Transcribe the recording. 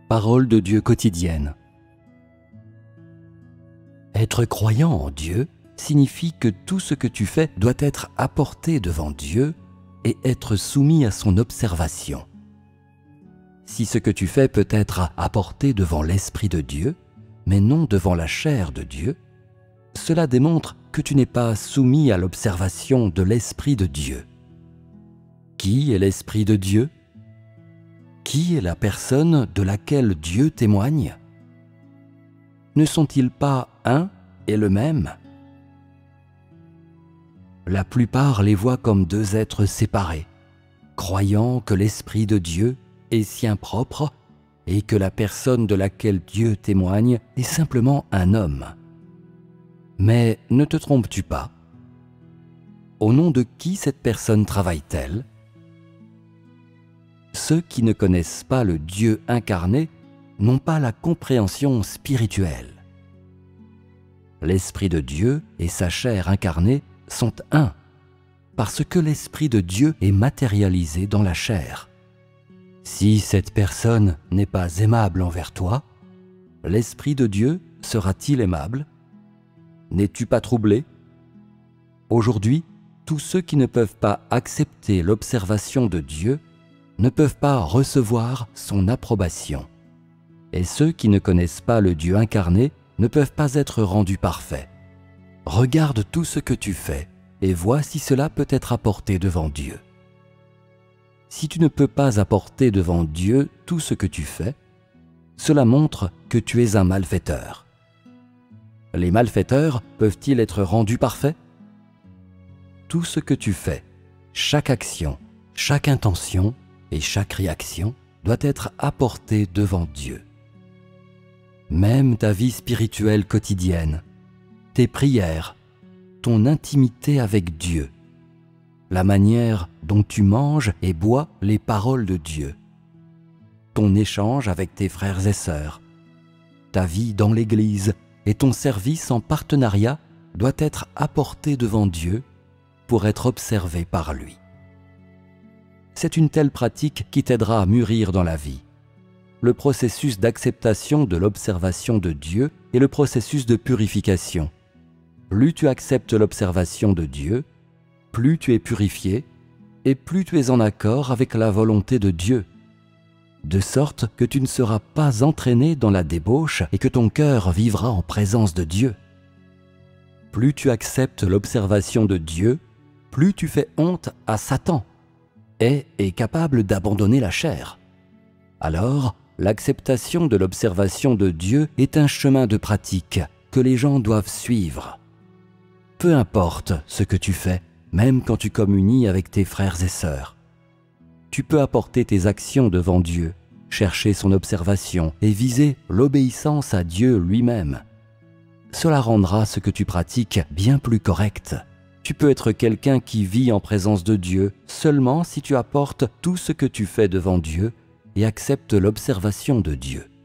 Parole de Dieu quotidienne. Être croyant en Dieu signifie que tout ce que tu fais doit être apporté devant Dieu et être soumis à son observation. Si ce que tu fais peut être apporté devant l'Esprit de Dieu, mais non devant la chair de Dieu, cela démontre que tu n'es pas soumis à l'observation de l'Esprit de Dieu. Qui est l'Esprit de Dieu ? Qui est la personne de laquelle Dieu témoigne ? Ne sont-ils pas un et le même ? La plupart les voient comme deux êtres séparés, croyant que l'Esprit de Dieu est sien propre et que la personne de laquelle Dieu témoigne est simplement un homme. Mais ne te trompes-tu pas ? Au nom de qui cette personne travaille-t-elle ? Ceux qui ne connaissent pas le Dieu incarné n'ont pas la compréhension spirituelle. L'Esprit de Dieu et sa chair incarnée sont un, parce que l'Esprit de Dieu est matérialisé dans la chair. Si cette personne n'est pas aimable envers toi, l'Esprit de Dieu sera-t-il aimable ? N'es-tu pas troublé ? Aujourd'hui, tous ceux qui ne peuvent pas accepter l'observation de Dieu ne peuvent pas recevoir son approbation. Et ceux qui ne connaissent pas le Dieu incarné ne peuvent pas être rendus parfaits. Regarde tout ce que tu fais et vois si cela peut être apporté devant Dieu. Si tu ne peux pas apporter devant Dieu tout ce que tu fais, cela montre que tu es un malfaiteur. Les malfaiteurs peuvent-ils être rendus parfaits ? Tout ce que tu fais, chaque action, chaque intention et chaque réaction doit être apporté devant Dieu. Même ta vie spirituelle quotidienne, tes prières, ton intimité avec Dieu, la manière dont tu manges et bois les paroles de Dieu, ton échange avec tes frères et sœurs, ta vie dans l'Église et ton service en partenariat doit être apporté devant Dieu pour être observé par lui. C'est une telle pratique qui t'aidera à mûrir dans la vie. Le processus d'acceptation de l'observation de Dieu est le processus de purification. Plus tu acceptes l'observation de Dieu, plus tu es purifié et plus tu es en accord avec la volonté de Dieu, de sorte que tu ne seras pas entraîné dans la débauche et que ton cœur vivra en présence de Dieu. Plus tu acceptes l'observation de Dieu, plus tu fais honte à Satan et est capable d'abandonner la chair. Alors, l'acceptation de l'observation de Dieu est un chemin de pratique que les gens doivent suivre. Peu importe ce que tu fais, même quand tu communies avec tes frères et sœurs. Tu peux apporter tes actions devant Dieu, chercher son observation et viser l'obéissance à Dieu lui-même. Cela rendra ce que tu pratiques bien plus correct. Tu peux être quelqu'un qui vit en présence de Dieu seulement si tu apportes tout ce que tu fais devant Dieu et acceptes l'observation de Dieu.